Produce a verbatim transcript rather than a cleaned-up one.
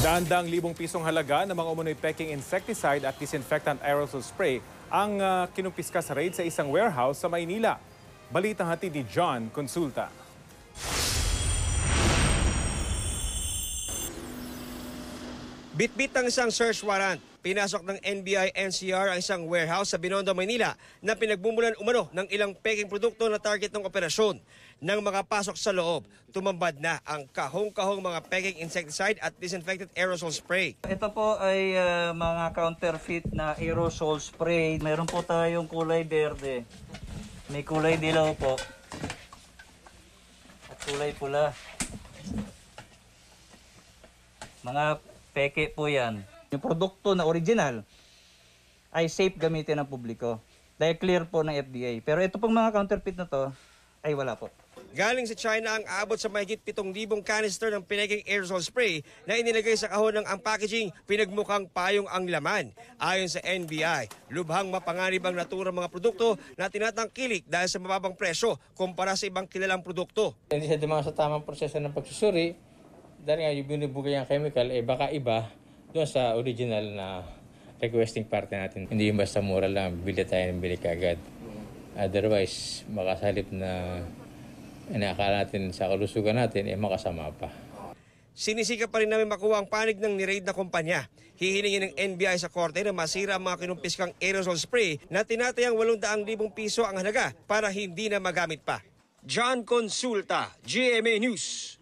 Daan-daang libong pisong halaga ng mga umano'y pekeng insecticide at disinfectant aerosol spray ang uh, kinumpiska sa raid sa isang warehouse sa Maynila. Balitang hatid ni John Consulta. Bitbit ang isang search warrant. Pinasok ng N B I N C R ang isang warehouse sa Binondo, Maynila na pinagbumulan umano ng ilang peking produkto na target ng operasyon. Nang makapasok sa loob, tumambad na ang kahong-kahong mga peking insecticide at disinfectant aerosol spray. Ito po ay uh, mga counterfeit na aerosol spray. Meron po tayong kulay berde. May kulay dilaw po. At kulay pula. Mga peke po yan. Yung produkto na original ay safe gamitin ng publiko. Dahil clear po ng F D A. Pero ito pong mga counterfeit na to ay wala po. Galing sa China ang aabot sa mahigit pitong libong canister ng peking aerosol spray na inilagay sa kahon ng ang packaging pinagmukhang payong ang laman. Ayon sa N B I, lubhang mapanganib ang naturang mga produkto na tinatangkilik dahil sa mababang presyo kumpara sa ibang kilalang produkto. Hindi siya dumang sa tamang proseso ng pagsusuri dahil nga yung binibugay ang chemical eh baka iba doon sa original na requesting party natin. Hindi yung basta mura lang, bili tayo ng bili kagad. Otherwise, makasalip na inaakala natin sa kalusugan natin, eh makasama pa. Sinisika pa rin namin makuha ang panig ng ni-raid na kumpanya. Hihilingin ng N B I sa korte na masira ang mga kinumpiskang aerosol spray na tinatayang walong daang libong piso ang halaga para hindi na magamit pa. John Consulta, G M A News.